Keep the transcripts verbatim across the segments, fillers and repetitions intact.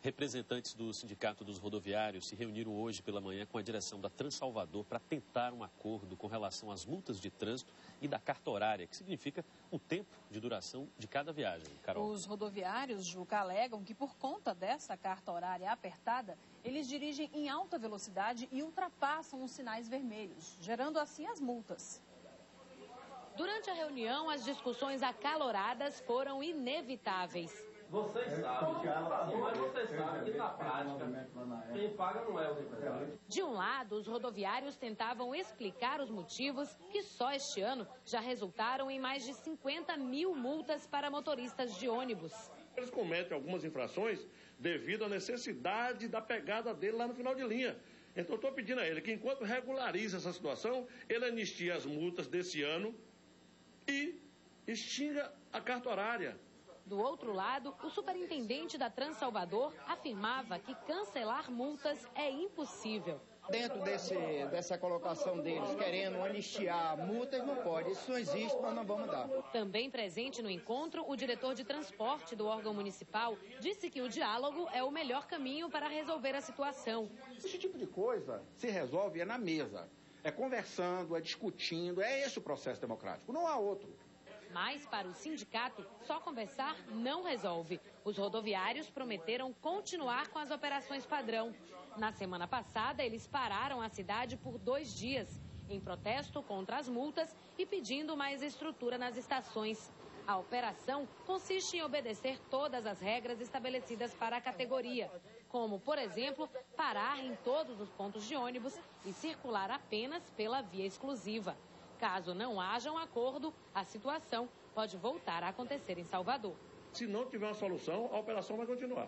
Representantes do Sindicato dos Rodoviários se reuniram hoje pela manhã com a direção da Transalvador para tentar um acordo com relação às multas de trânsito e da carta horária, que significa o tempo de duração de cada viagem. Carol. Os rodoviários, Juca, alegam que por conta dessa carta horária apertada, eles dirigem em alta velocidade e ultrapassam os sinais vermelhos, gerando assim as multas. Durante a reunião, as discussões acaloradas foram inevitáveis. Vocês sabem, mas vocês sabem que na prática, quem paga não é o empresário. De um lado, os rodoviários tentavam explicar os motivos que só este ano já resultaram em mais de cinquenta mil multas para motoristas de ônibus. Eles cometem algumas infrações devido à necessidade da pegada dele lá no final de linha. Então, eu estou pedindo a ele que, enquanto regulariza essa situação, ele anistie as multas desse ano e extinga a carta horária. Do outro lado, o superintendente da Transalvador afirmava que cancelar multas é impossível. Dentro desse, dessa colocação deles, querendo anistiar multas, não pode. Isso não existe, nós não vamos dar. Também presente no encontro, o diretor de transporte do órgão municipal disse que o diálogo é o melhor caminho para resolver a situação. Esse tipo de coisa se resolve é na mesa. É conversando, é discutindo, é esse o processo democrático, não há outro. Mas, para o sindicato, só conversar não resolve. Os rodoviários prometeram continuar com as operações padrão. Na semana passada, eles pararam a cidade por dois dias, em protesto contra as multas e pedindo mais estrutura nas estações. A operação consiste em obedecer todas as regras estabelecidas para a categoria, como, por exemplo, parar em todos os pontos de ônibus e circular apenas pela via exclusiva. Caso não haja um acordo, a situação pode voltar a acontecer em Salvador. Se não tiver uma solução, a operação vai continuar.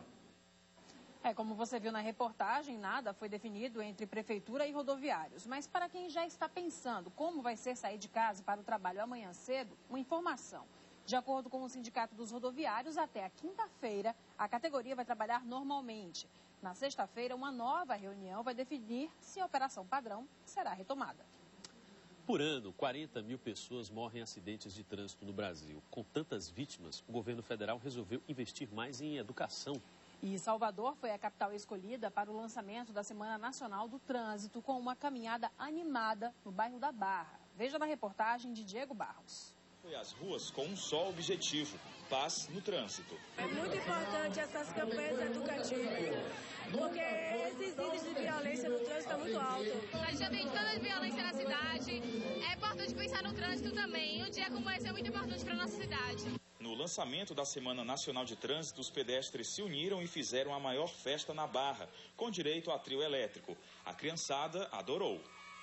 É, como você viu na reportagem, nada foi definido entre prefeitura e rodoviários. Mas para quem já está pensando como vai ser sair de casa para o trabalho amanhã cedo, uma informação. De acordo com o Sindicato dos Rodoviários, até a quinta-feira, a categoria vai trabalhar normalmente. Na sexta-feira, uma nova reunião vai definir se a operação padrão será retomada. Por ano, quarenta mil pessoas morrem em acidentes de trânsito no Brasil. Com tantas vítimas, o governo federal resolveu investir mais em educação. E Salvador foi a capital escolhida para o lançamento da Semana Nacional do Trânsito, com uma caminhada animada no bairro da Barra. Veja na reportagem de Diego Barros. Foi às ruas com um só objetivo: paz no trânsito. É muito importante essas campanhas educativas, porque esses índices de violência no trânsito estão muito altos. A gente já tem tanta violência na cidade, é importante pensar no trânsito também. Um dia como esse é muito importante para a nossa cidade. No lançamento da Semana Nacional de Trânsito, os pedestres se uniram e fizeram a maior festa na Barra, com direito a trio elétrico. A criançada adorou.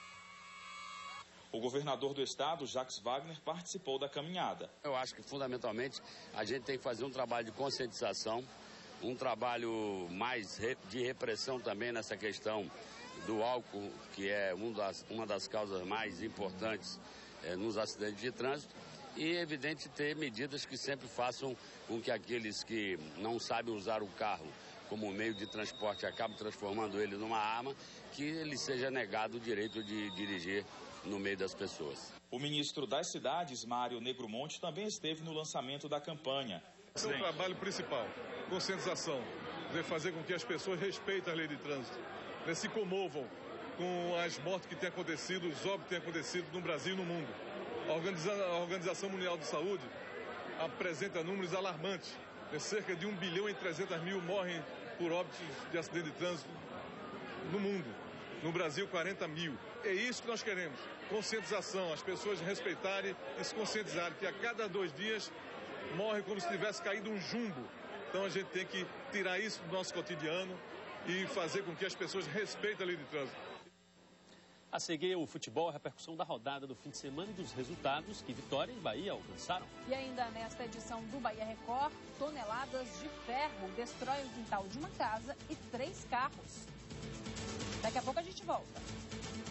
O governador do estado, Jacques Wagner, participou da caminhada. Eu acho que, fundamentalmente, a gente tem que fazer um trabalho de conscientização, um trabalho mais de repressão também nessa questão do álcool, que é um das, uma das causas mais importantes é, nos acidentes de trânsito, e, é evidente, ter medidas que sempre façam com que aqueles que não sabem usar o carro como meio de transporte acabam transformando ele numa arma, que ele seja negado o direito de dirigir no meio das pessoas. O ministro das Cidades, Mário Negromonte, também esteve no lançamento da campanha. Esse é o trabalho principal, conscientização, de fazer com que as pessoas respeitem a lei de trânsito, né, se comovam com as mortes que têm acontecido, os óbitos que têm acontecido no Brasil e no mundo. A, Organiza a Organização Mundial de Saúde apresenta números alarmantes. Né, cerca de um bilhão e trezentos mil morrem por óbitos de acidente de trânsito no mundo. No Brasil, quarenta mil. É isso que nós queremos. Conscientização, as pessoas respeitarem e se conscientizarem que a cada dois dias morre como se tivesse caído um jumbo. Então a gente tem que tirar isso do nosso cotidiano e fazer com que as pessoas respeitem a lei de trânsito. A seguir, o futebol, a repercussão da rodada do fim de semana e dos resultados que Vitória e Bahia alcançaram. E ainda nesta edição do Bahia Record, toneladas de ferro destroem o quintal de uma casa e três carros. Daqui a pouco a gente volta.